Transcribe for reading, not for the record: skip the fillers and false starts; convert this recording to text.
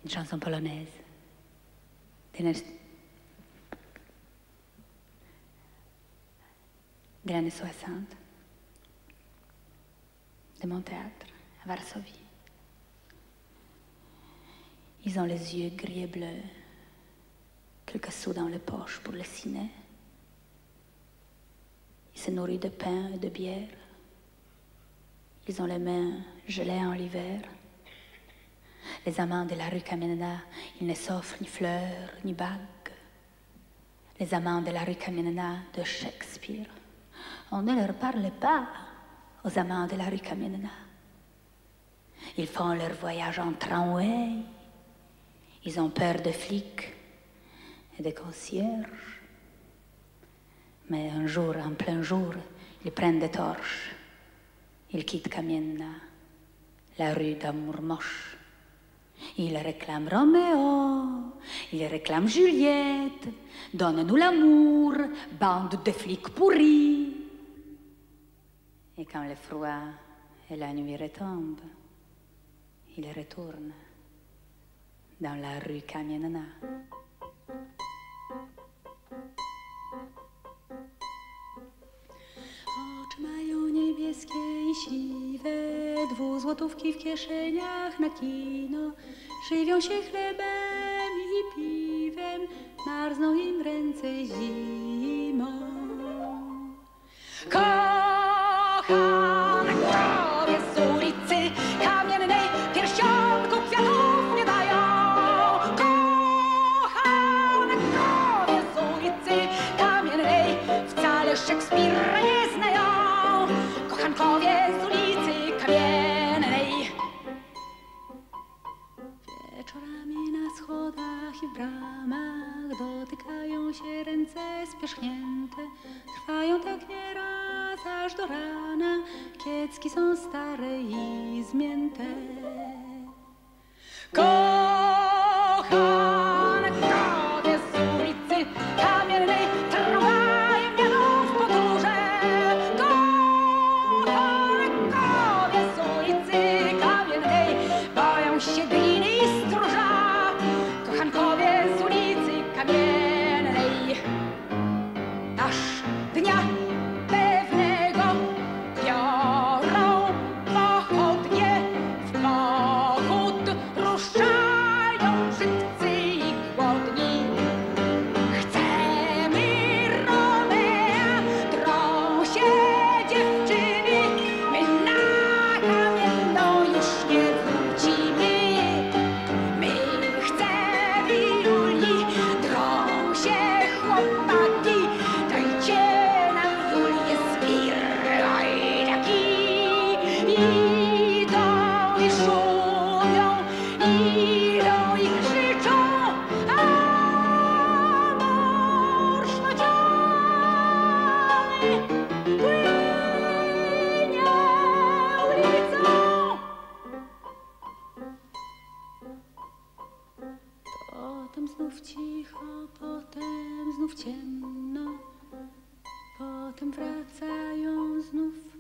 une chanson polonaise des années 60, de mon théâtre à Varsovie. Ils ont les yeux gris et bleus, quelques sous dans les poches pour le ciné. Ils se nourrissent de pain et de bière. Ils ont les mains gelées en l'hiver. Les amants de la rue Kamenna, ils ne s'offrent ni fleurs ni bagues. Les amants de la rue Kamenna de Shakespeare, on ne leur parle pas aux amants de la rue Kamenna. Ils font leur voyage en tramway. Ils ont peur de flics et de concierges. Mais un jour, en plein jour, ils prennent des torches. Ils quittent Kamienna, la rue d'amour moche. Ils réclament Roméo, ils réclament Juliette. Donne-nous l'amour, bande de flics pourris. Et quand le froid et la nuit retombent, ils retournent dans la rue Kamienna. Oczy mają niebieskie i siwe, 2 złotówki w kieszeniach na kino. Żywią się chlebem i piwem, marzną im ręce zimą. Kochankowie z ulicy Kamiennej pierścionku kwiatów nie dają. Kochankowie z ulicy Kamiennej wcale Szekspira nie znają. Kochankowie z ulicy Kamiennej. Wieczorami na schodach i w bramach dotykają się ręce spierzchnięte. Trwają tak nieraz aż do rana, kiecki są stare i zmięte. Kochankowie z ulicy Kamiennej trwają jadą w podróże. Kochankowie z ulicy Kamiennej boją się gliny i stróża. Kochankowie z ulicy Kamiennej. Aż dnia pewnego biorą pochodnie, w pochód ruszają szybcy i głodni. Chcemy Romea, drą się dziewczyny, my na Kamienną już nie wrócimy. My chcemy Julii, drą się chłopaki, dajcie nam Julię Spirajdaki. Idą i szumią, idą i krzyczą, a mąż nadziany płynie ulicą. Potem znów cicho, potem znów ciemno, potem wracają znów